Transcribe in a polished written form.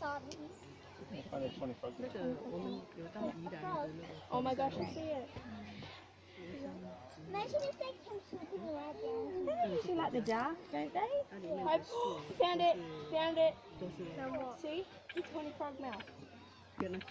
Oh my gosh, I see it. She like the dark, don't they? Hope. Found it. Found it. See? It's 20 frog mouth.